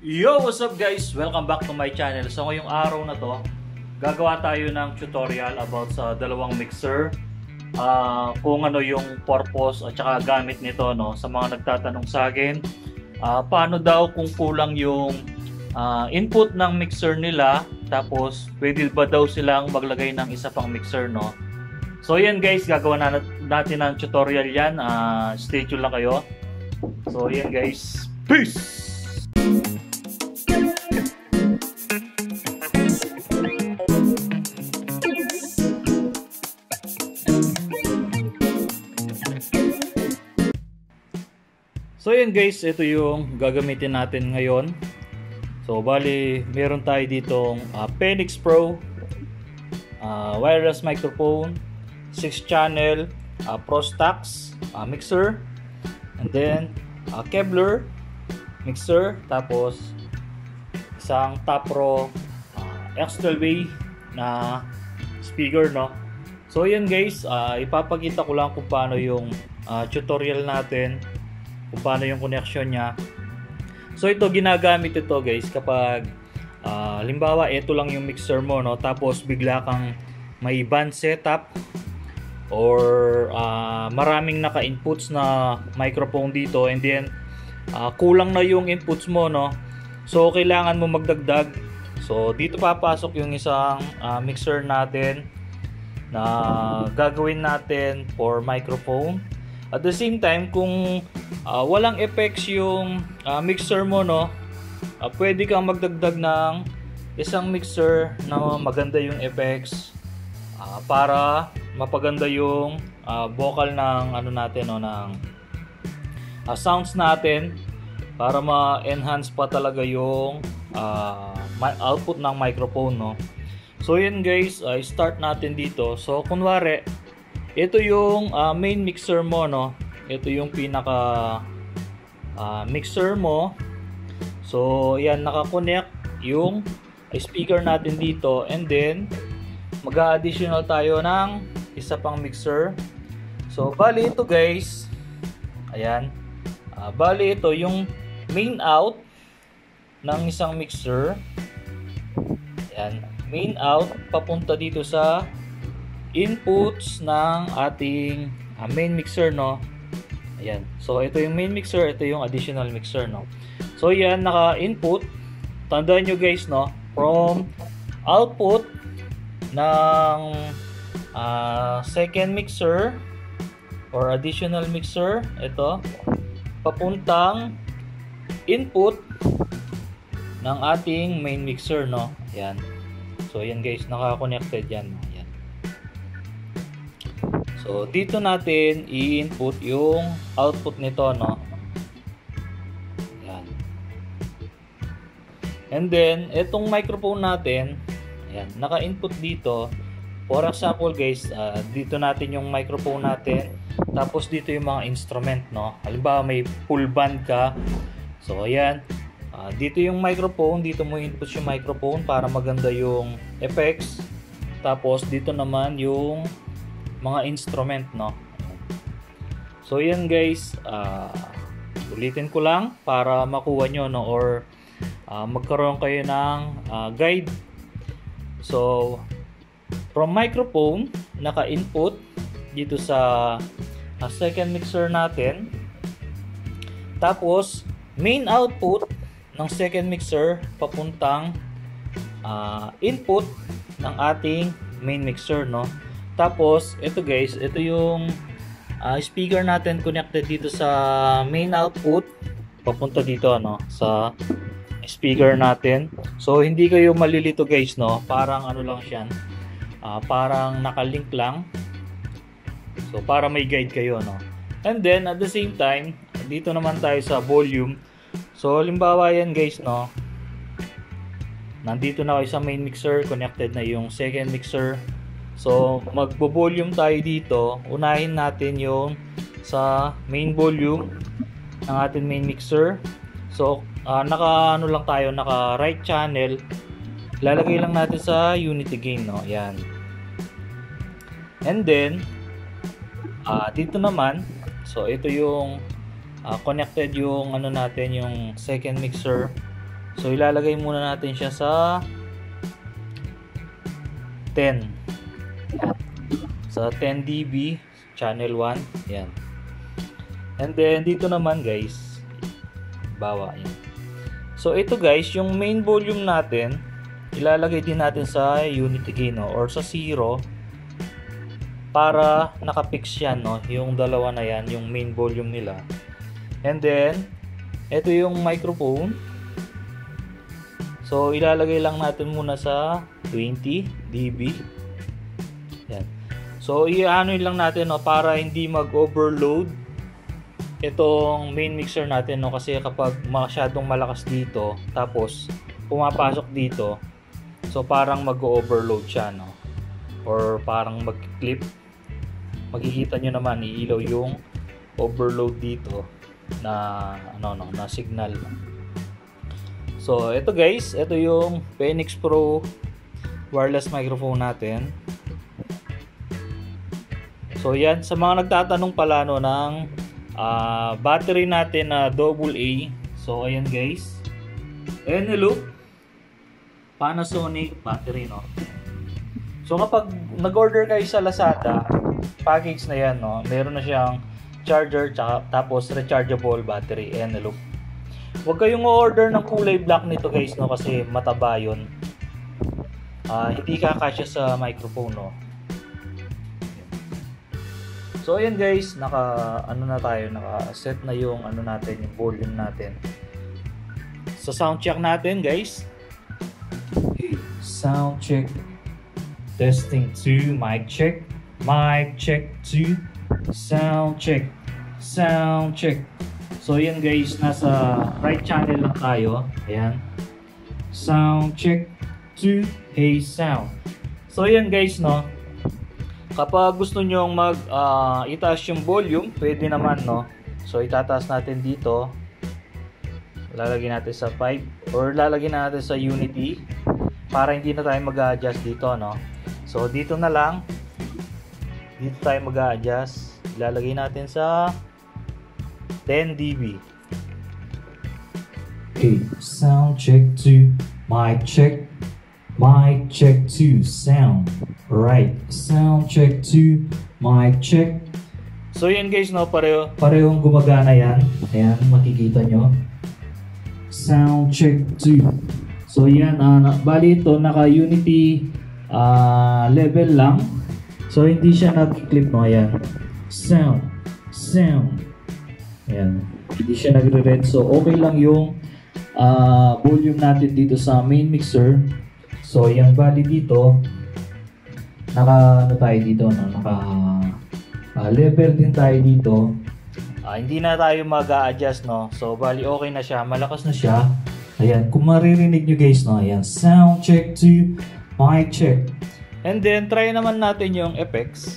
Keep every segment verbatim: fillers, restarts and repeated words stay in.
Yo! What's up guys? Welcome back to my channel. So ngayong araw na to, gagawa tayo ng tutorial about sa dalawang mixer. Uh, kung ano yung purpose at saka gamit nito, no? Sa mga nagtatanong sa akin, uh, paano daw kung kulang yung uh, input ng mixer nila, tapos pwede ba daw silang maglagay ng isa pang mixer, no? So yan guys, gagawa na natin ng tutorial yan. Uh, stay tuned lang kayo. So yan guys, peace! So yan guys, ito yung gagamitin natin ngayon. So bali, meron tayo ditong uh, Phoenix Pro uh, wireless microphone, six channel uh, Prostax uh, mixer, and then uh, Kevlar mixer, tapos isang Tapro uh, X twelve A na speaker, no. So yan guys, uh, ipapakita ko lang kung paano yung uh, tutorial natin, kung paano yung connection niya. So ito, ginagamit ito guys kapag uh, halimbawa ito lang yung mixer mo, no, tapos bigla kang may band setup or uh, maraming naka-inputs na microphone dito, and then uh, kulang na yung inputs mo, no. So kailangan mo magdagdag. So dito papasok yung isang uh, mixer natin na gagawin natin for microphone. At the same time, kung uh, walang effects yung uh, mixer mo, no, uh, pwede kang magdagdag ng isang mixer na maganda yung effects uh, para mapaganda yung uh, vocal ng ano natin, no, ng uh, sounds natin, para ma-enhance pa talaga yung uh, output ng microphone, no. So yun guys, uh, start natin dito. So kunwari, ito yung uh, main mixer mo, no. Ito yung pinaka uh, mixer mo. So yan, naka-connect yung speaker natin dito, and then mag-additional tayo ng isa pang mixer. So bali ito guys, ayan, uh, bali ito yung main out ng isang mixer. Ayan, main out papunta dito sa inputs ng ating uh, main mixer, no. Ayan. So ito yung main mixer, ito yung additional mixer, no. So yan, naka-input. Tandaan nyo guys, no, from output ng uh, second mixer or additional mixer, ito papuntang input ng ating main mixer, no. Ayan. So yan guys, naka-connected yan. So dito natin i-input yung output nito, no. Ayan. And then itong microphone natin, ayan, naka-input dito. For example guys, uh, dito natin yung microphone natin, tapos dito yung mga instrument, no. Halimbawa may full band ka. So ayan, uh, dito yung microphone, dito mo input yung microphone para maganda yung effects. Tapos dito naman yung mga instrument, no. So yan guys, uh, ulitin ko lang para makuha nyo, no, or uh, magkaroon kayo ng uh, guide. So from microphone, naka-input dito sa uh, second mixer natin, tapos main output ng second mixer papuntang uh, input ng ating main mixer, no. Tapos ito guys, ito yung uh, speaker natin connected dito sa main output, papunta dito, no, sa speaker natin. So hindi kayo malilito guys, no, parang ano lang siya, uh, parang nakalink lang. So para may guide kayo, no. And then at the same time, dito naman tayo sa volume. So halimbawa yan guys, no, nandito na kayo sa main mixer, connected na yung second mixer. So magbo-volume tayo dito. Unahin natin yung sa main volume ng ating main mixer. So uh, naka ano lang tayo, naka right channel. Lalagay lang natin sa unity gain, no. Yan. And then uh, dito naman, so ito yung uh, connected yung ano natin, yung second mixer. So ilalagay muna natin siya sa ten. Yan. Sa ten D B channel one. Yan. And then dito naman guys, bawa yan. So ito guys, yung main volume natin, ilalagay din natin sa unity gain, no? Or sa zero para nakapix yan, no? Yung dalawa na yan, yung main volume nila. And then ito yung microphone. So ilalagay lang natin muna sa twenty D B. Yan. So i-ano lang natin, no, para hindi mag-overload itong main mixer natin, no, kasi kapag masyadong malakas dito tapos pumapasok dito, so parang mag-overload siya, no, or parang mag-clip. Makikita nyo naman, iilaw yung overload dito na ano no na signal. So ito guys, ito yung Phoenix Pro wireless microphone natin. So yan, sa mga nagtatanong pala, no, ng uh, battery natin na double A. So ayan guys, Eneloop Panasonic battery, no. So kapag nag-order kayo sa Lazada, package na yan, no, meron na siyang charger tsaka, tapos rechargeable battery, Eneloop. Huwag kayong order ng kulay black nito guys, no, kasi mataba yun. Uh, hindi kakasya sa microphone, no. So ayan guys, naka ano na tayo, naka set na yung ano natin, yung volume natin. Sa sound check natin guys. Sound check. Testing two, mic check. Mic check two. Sound check. Sound check. So ayan guys, nasa right channel lang tayo. Ayan. Sound check two. Hey sound. So ayan guys, no. Kapag gusto nyo mag uh, itaas yung volume, pwede naman, no. So itataas natin dito. Lalagyan natin sa five or lalagyan natin sa unity para hindi na tayo mag-adjust dito, no. So dito na lang. Dito tayo mag-adjust. Ilalagay natin sa ten D B. Okay, sound check two, mic check. Mic check two, sound. Right, sound check two, mic check. So yan guys, no, pareho parehong gumagana yan. Ayan, makikita nyo. Sound check two. So yan, uh, bali ito naka unity uh, level lang. So hindi siya nag-clip, no. Ayan. Sound, sound. Ayan, hindi siya nagre-red. So okay lang yung uh, volume natin dito sa main mixer. So yan, bali dito naka ano tayo dito, no? Naka uh, level din tayo dito. Uh, hindi na tayo mag-a-adjust, no. So bali okay na siya, malakas na siya. Ayan, kung maririnig nyo guys, no. Ayan, sound check two, mic check. And then try naman natin yung effects.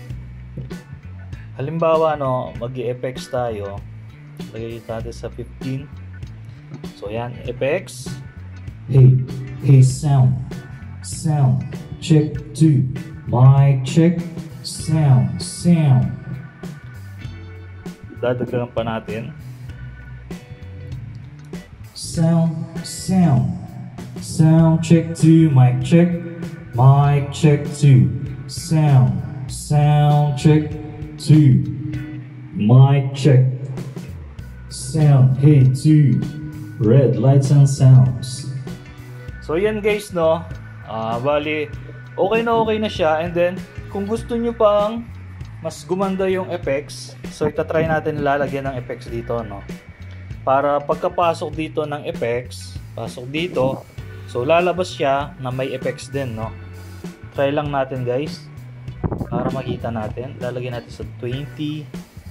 Halimbawa, no, mag-i-effects tayo. Lagay natin sa fifteen. So ayan, effects. Hey, hey sound. Sound check two, mic check. Sound, sound. Dadagdagan pa natin. Sound, sound. Sound check two, mic check. Mic check two. Sound, sound check two. Mic check. Sound, hey two. Red lights and sounds. So yan guys, no. Ah, uh, bali okay na okay na siya. And then kung gusto nyo pang mas gumanda yung effects, so itatry natin lalagyan ng effects dito, no. Para pagkapasok dito ng effects, pasok dito, so lalabas siya na may effects din, no. Try lang natin guys para makita natin. Lalagyan natin sa twenty.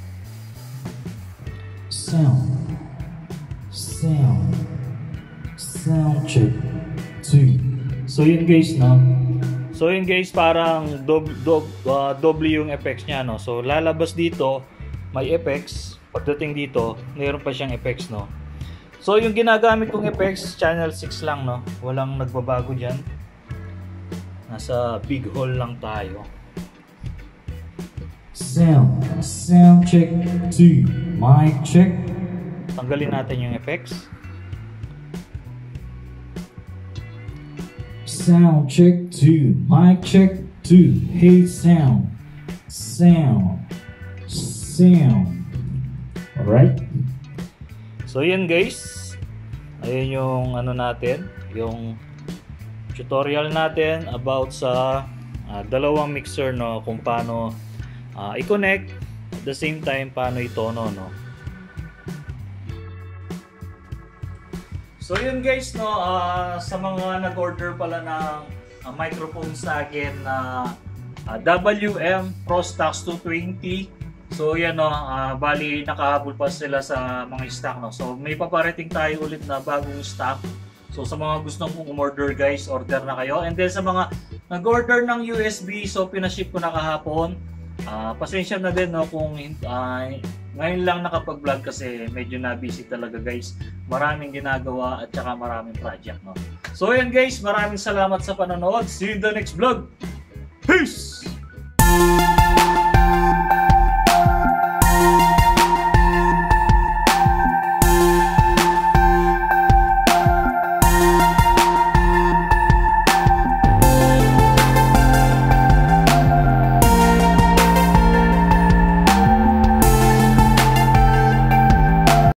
Sound, sound, sound check two. So yun guys, no. So yun guys, parang dob, dob, uh, doble yung effects niya, no. So lalabas dito may effects, pagdating dito mayroon pa siyang effects, no. So yung ginagamit kong effects, channel six lang, no. Walang nagbabago diyan. Nasa big hole lang tayo. Sound, sound check two, mic check. Tanggalin natin yung effects. sound check two. Mic check two. Hey, sound. Sound. Sound. Alright. So yan guys. Ayun yung ano natin. Yung tutorial natin about sa uh, dalawang mixer, no, kung paano uh, i-connect at the same time paano itono, no. So yun guys, no, uh, sa mga nag-order pala ng uh, microphone sa akin na uh, W M Prostax two twenty. So yan, no, uh, bali nakahabol pa sila sa mga stock, no. So may paparating tayo ulit na bagong stock. So sa mga gustong umorder guys, order na kayo. And then sa mga nag-order ng U S B, so pinaship ko na kahapon. Uh, pasensya na din, no, kung uh, ngayon lang nakapag-vlog kasi medyo na busy talaga guys. Maraming ginagawa at saka maraming project, no. So yan guys, maraming salamat sa panonood. See you in the next vlog. Peace!